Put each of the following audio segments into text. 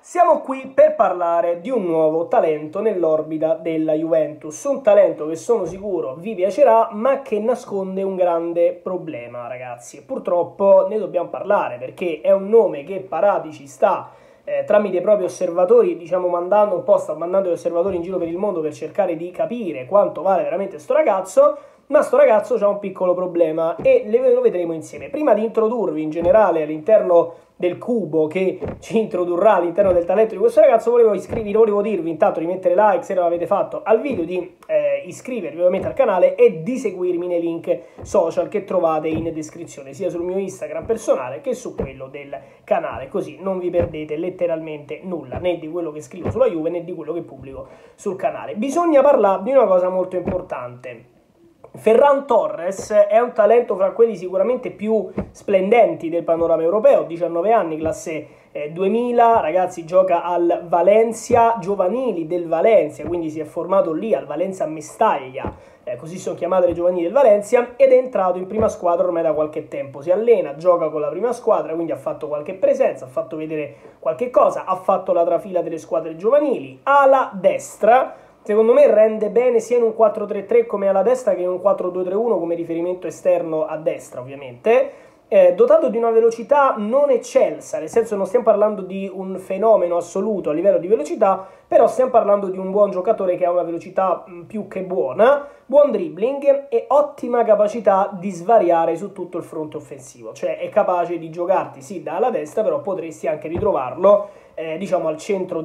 Siamo qui per parlare di un nuovo talento nell'orbita della Juventus, un talento che sono sicuro vi piacerà, ma che nasconde un grande problema, ragazzi. Purtroppo ne dobbiamo parlare perché è un nome che Paratici ci sta tramite i propri osservatori, diciamo, sta mandando gli osservatori in giro per il mondo per cercare di capire quanto vale veramente sto ragazzo. Ma sto ragazzo ha un piccolo problema e lo vedremo insieme. Prima di introdurvi in generale all'interno del cubo che ci introdurrà all'interno del talento di questo ragazzo, volevo dirvi intanto di mettere like se non l'avete fatto al video, di iscrivervi ovviamente al canale e di seguirmi nei link social che trovate in descrizione, sia sul mio Instagram personale che su quello del canale, così non vi perdete letteralmente nulla, né di quello che scrivo sulla Juve né di quello che pubblico sul canale. Bisogna parlare di una cosa molto importante. Ferran Torres è un talento fra quelli sicuramente più splendenti del panorama europeo, 19 anni, classe 2000, ragazzi, gioca al Valencia, giovanili del Valencia, quindi si è formato lì al Valencia Mestaglia, così sono chiamate le giovanili del Valencia, ed è entrato in prima squadra ormai da qualche tempo, si allena, gioca con la prima squadra, quindi ha fatto qualche presenza, ha fatto vedere qualche cosa, ha fatto la trafila delle squadre giovanili, ala destra. Secondo me rende bene sia in un 4-3-3 come alla destra che in un 4-2-3-1 come riferimento esterno a destra, ovviamente. Dotato di una velocità non eccelsa, nel senso non stiamo parlando di un fenomeno assoluto a livello di velocità, però stiamo parlando di un buon giocatore che ha una velocità più che buona, buon dribbling e ottima capacità di svariare su tutto il fronte offensivo, cioè è capace di giocarti sì dalla destra, però potresti anche ritrovarlo diciamo al centro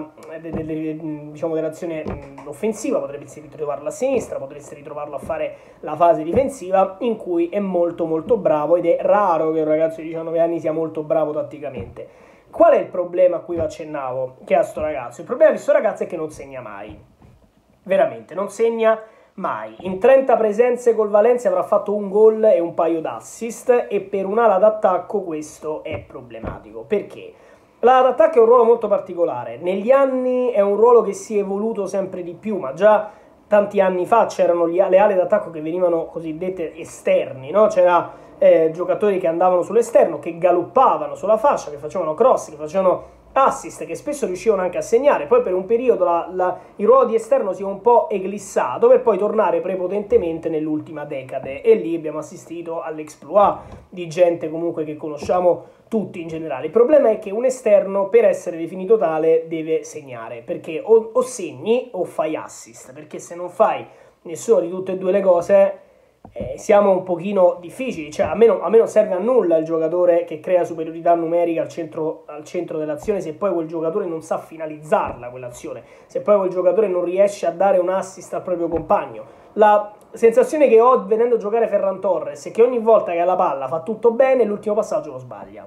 dell'azione offensiva, potresti ritrovarlo a sinistra, potresti ritrovarlo a fare la fase difensiva, in cui è molto molto bravo, ed è raro che un ragazzo di 19 anni sia molto bravo tatticamente. Qual è il problema a cui vi accennavo che ha sto ragazzo? Il problema di sto ragazzo è che non segna mai, veramente non segna mai. In 30 presenze col Valencia avrà fatto un gol e un paio d'assist, e per un'ala d'attacco questo è problematico. Perché? L'ala d'attacco è un ruolo molto particolare, negli anni è un ruolo che si è evoluto sempre di più, ma già tanti anni fa c'erano le ali d'attacco che venivano cosiddette esterni, no? C'era giocatori che andavano sull'esterno, che galoppavano sulla fascia, che facevano cross, che facevano assist, che spesso riuscivano anche a segnare. Poi per un periodo il ruolo di esterno si è un po' eglissato per poi tornare prepotentemente nell'ultima decade, e lì abbiamo assistito all'exploit di gente comunque che conosciamo tutti in generale. Il problema è che un esterno, per essere definito tale, deve segnare, perché o segni o fai assist, perché se non fai nessuna di tutte e due le cose siamo un pochino difficili, cioè a me non serve a nulla il giocatore che crea superiorità numerica al centro dell'azione se poi quel giocatore non sa finalizzarla quell'azione, se poi quel giocatore non riesce a dare un assist al proprio compagno. La sensazione che ho vedendo giocare Ferran Torres è che ogni volta che ha la palla fa tutto bene e l'ultimo passaggio lo sbaglia.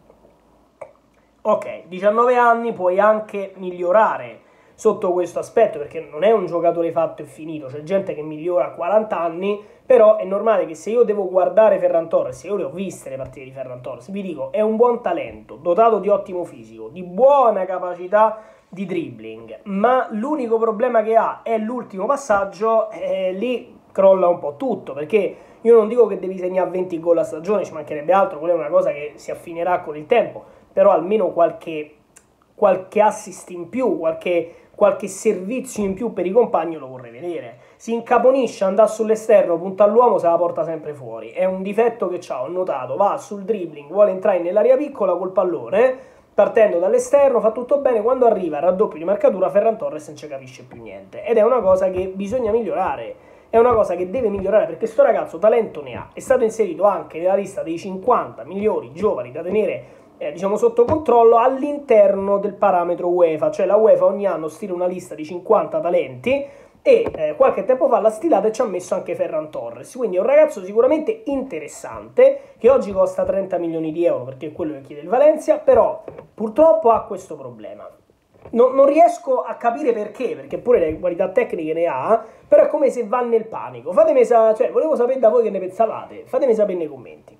Ok, 19 anni, puoi anche migliorare sotto questo aspetto, perché non è un giocatore fatto e finito, c'è gente che migliora a 40 anni, però è normale che se io devo guardare Ferran Torres, io le ho viste le partite di Ferran Torres, vi dico, è un buon talento, dotato di ottimo fisico, di buona capacità di dribbling, ma l'unico problema che ha è l'ultimo passaggio, lì crolla un po' tutto, perché io non dico che devi segnare 20 gol a stagione, ci mancherebbe altro, quella è una cosa che si affinerà con il tempo, però almeno qualche assist in più, qualche servizio in più per i compagni lo vorrei vedere. Si incaponisce, andà sull'esterno, punta all'uomo, se la porta sempre fuori. È un difetto che ho notato, va sul dribbling, vuole entrare nell'area piccola col pallone, partendo dall'esterno, fa tutto bene, quando arriva al raddoppio di marcatura Ferran Torres non ci capisce più niente. Ed è una cosa che bisogna migliorare, è una cosa che deve migliorare, perché sto ragazzo talento ne ha. È stato inserito anche nella lista dei 50 migliori giovani da tenere diciamo sotto controllo all'interno del parametro UEFA, cioè la UEFA ogni anno stila una lista di 50 talenti e qualche tempo fa l'ha stilata e ci ha messo anche Ferran Torres, quindi è un ragazzo sicuramente interessante che oggi costa 30 milioni di euro perché è quello che chiede il Valencia, però purtroppo ha questo problema. Non riesco a capire perché pure le qualità tecniche ne ha, però è come se va nel panico. Volevo sapere da voi che ne pensavate, fatemi sapere nei commenti.